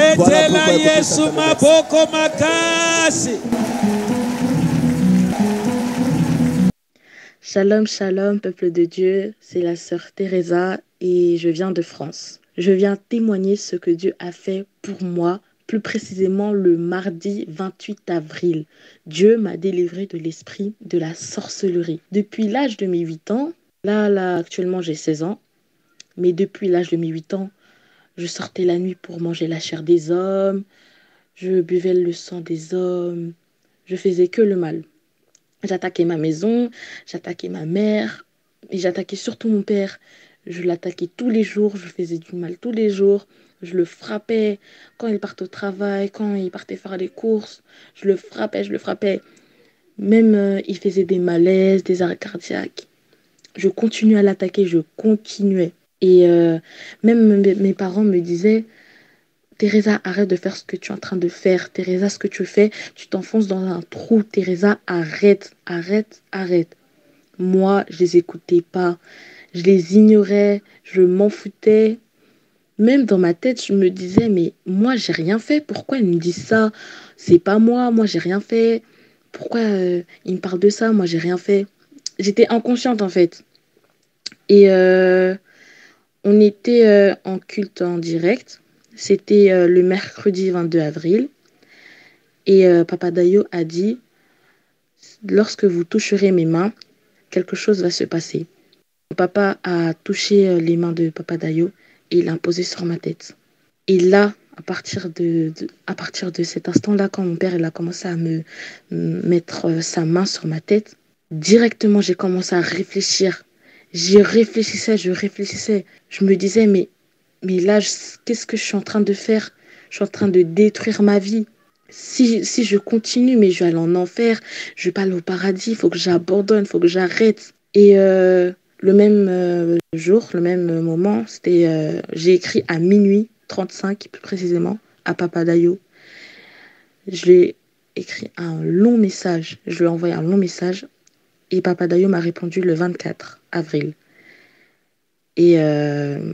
Shalom, shalom, peuple de Dieu, c'est la sœur Teresa et je viens de France. Je viens témoigner ce que Dieu a fait pour moi, plus précisément le mardi vingt-huit avril. Dieu m'a délivré de l'esprit de la sorcellerie. Depuis l'âge de mes huit ans, là, là, actuellement j'ai seize ans, mais depuis l'âge de mes huit ans, je sortais la nuit pour manger la chair des hommes, je buvais le sang des hommes, je faisais que le mal. J'attaquais ma maison, j'attaquais ma mère, et j'attaquais surtout mon père. Je l'attaquais tous les jours, je faisais du mal tous les jours. Je le frappais quand il partait au travail, quand il partait faire les courses. Je le frappais, je le frappais. Même euh, il faisait des malaises, des arrêts cardiaques. Je continuais à l'attaquer, je continuais. Et euh, même mes parents me disaient... Teresa, arrête de faire ce que tu es en train de faire. Teresa, ce que tu fais, tu t'enfonces dans un trou. Teresa, arrête, arrête, arrête. Moi, je les écoutais pas. Je les ignorais, je m'en foutais. Même dans ma tête, je me disais, mais moi, j'ai rien fait. Pourquoi ils me disent ça? C'est pas moi, moi, j'ai rien fait. Pourquoi euh, ils me parlent de ça? Moi, j'ai rien fait. J'étais inconsciente, en fait. Et euh, on était euh, en culte en direct. C'était euh, le mercredi vingt-deux avril. Et euh, Papa Dayo a dit, lorsque vous toucherez mes mains, quelque chose va se passer. Papa a touché euh, les mains de Papa Dayo et il l'a imposé sur ma tête. Et là, à partir de, de, à partir de cet instant-là, quand mon père il a commencé à me, me mettre euh, sa main sur ma tête, directement j'ai commencé à réfléchir. J'y réfléchissais, je réfléchissais. Je me disais, mais Mais là, qu'est-ce que je suis en train de faire? Je suis en train de détruire ma vie. Si, si je continue, mais je vais aller en enfer. Je vais pas aller au paradis. Il faut que j'abandonne, il faut que j'arrête. Et euh, le même euh, jour, le même moment, c'était, euh, j'ai écrit à minuit trente-cinq, plus précisément, à Papa Dayo. Je lui ai écrit un long message. Je lui ai envoyé un long message. Et Papa Dayo m'a répondu le vingt-quatre avril. Et... Euh,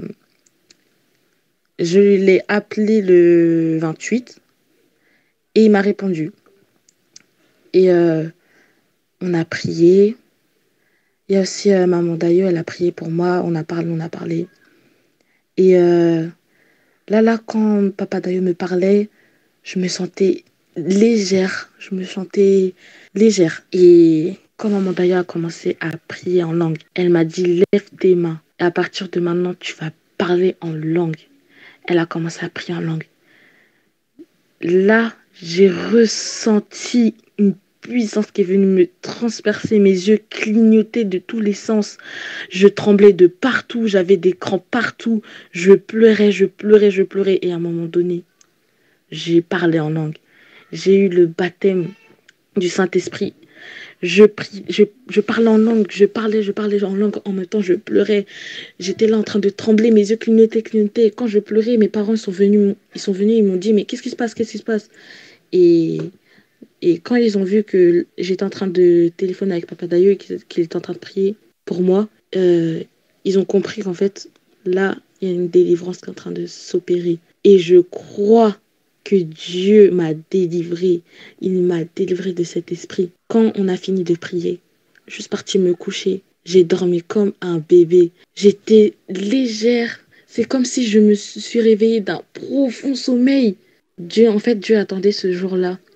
Je l'ai appelé le vingt-huit et il m'a répondu. Et euh, on a prié. Il y a aussi euh, Maman Dayo, elle a prié pour moi. On a parlé, on a parlé. Et euh, là, là, quand Papa Dayo me parlait, je me sentais légère. Je me sentais légère. Et quand Maman Dayo a commencé à prier en langue, elle m'a dit, lève tes mains. Et à partir de maintenant, tu vas parler en langue. Elle a commencé à prier en langue. Là, j'ai ressenti une puissance qui est venue me transpercer. Mes yeux clignotaient de tous les sens. Je tremblais de partout. J'avais des crampes partout. Je pleurais, je pleurais, je pleurais. Et à un moment donné, j'ai parlé en langue. J'ai eu le baptême du Saint-Esprit. Je prie, je, je parlais en langue, je parlais, je parlais en langue, en même temps je pleurais. J'étais là en train de trembler, mes yeux clignotaient, clignotaient. Quand je pleurais, mes parents sont venus, ils sont venus, ils m'ont dit, mais qu'est-ce qui se passe, qu'est-ce qui se passe? Et, et quand ils ont vu que j'étais en train de téléphoner avec Papa Dayo et qu'il était en train de prier pour moi, euh, ils ont compris qu'en fait, là, il y a une délivrance qui est en train de s'opérer. Et je crois que Dieu m'a délivré. Il m'a délivré de cet esprit. Quand on a fini de prier, je suis partie me coucher. J'ai dormi comme un bébé. J'étais légère. C'est comme si je me suis réveillée d'un profond sommeil. Dieu, en fait, Dieu attendait ce jour-là.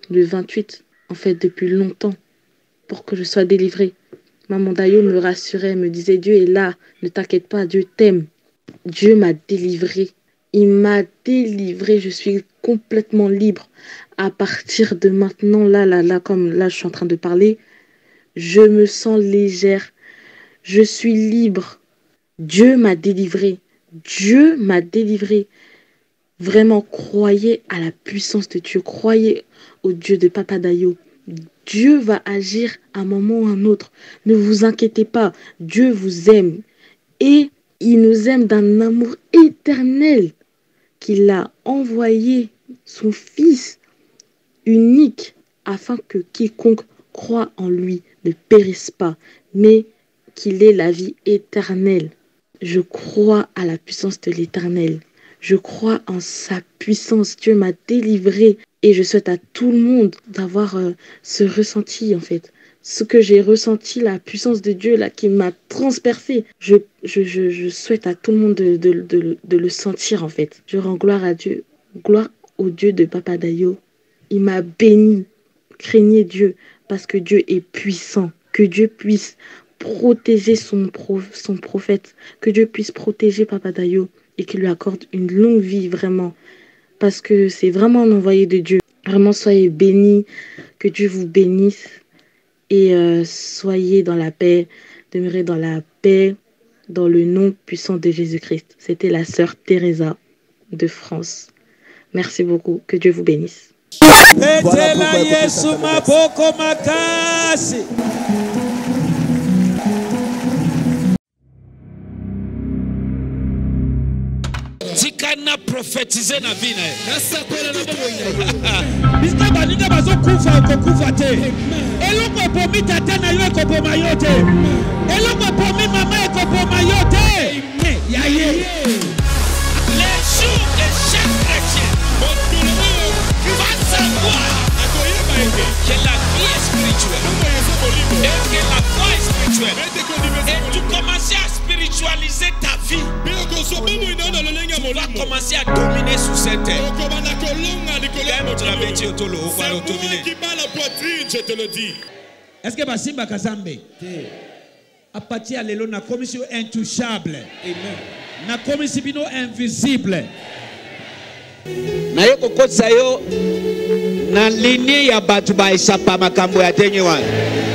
le vingt-huit, en fait, depuis longtemps, pour que je sois délivrée. Maman Dayo me rassurait, me disait, Dieu est là, ne t'inquiète pas, Dieu t'aime. Dieu m'a délivrée. Il m'a délivrée, je suis complètement libre. À partir de maintenant, là, là, là, comme là, je suis en train de parler, je me sens légère. Je suis libre. Dieu m'a délivrée. Dieu m'a délivrée. Vraiment, croyez à la puissance de Dieu. Croyez au Dieu de Papa Dayo. Dieu va agir à un moment ou à un autre. Ne vous inquiétez pas. Dieu vous aime. Et il nous aime d'un amour éternel qu'il a envoyé son Fils unique afin que quiconque croit en lui ne périsse pas, mais qu'il ait la vie éternelle. Je crois à la puissance de l'Éternel. Je crois en sa puissance. Dieu m'a délivré et je souhaite à tout le monde d'avoir euh, ce ressenti en fait. Ce que j'ai ressenti, la puissance de Dieu là qui m'a transpercé. Je, je, je, je souhaite à tout le monde de, de, de, de le sentir en fait. Je rends gloire à Dieu. Gloire au Dieu de Papa Dayo. Il m'a béni. Craignez Dieu parce que Dieu est puissant. Que Dieu puisse protéger son, pro, son prophète. Que Dieu puisse protéger Papa Dayo. Et qu'il lui accorde une longue vie, vraiment. Parce que c'est vraiment un envoyé de Dieu. Vraiment, soyez bénis. Que Dieu vous bénisse. Et euh, soyez dans la paix. Demeurez dans la paix. Dans le nom puissant de Jésus-Christ. C'était la sœur Teresa de France. Merci beaucoup. Que Dieu vous bénisse. Voilà tikana prophétiser na vie na biska baninga bazokufa okokufa te eloko epomi tata na yo ekopoma yo te eloko epomi mama ekopoma yo te yaye les jours de chaque chrétien va savoir que la vie est spirituelle et que la foi est spirituelle et tu commences à spiritualiser ta vie. Tu vas commencer à dominer sur cette terre. Je te le dis. Est-ce que Basimba Kazambe à partir de là, na commission intouchable, na commission bino invisible. Na yo kokotsa yo na ligne ya batu ba isapa makambo ya tenye wana.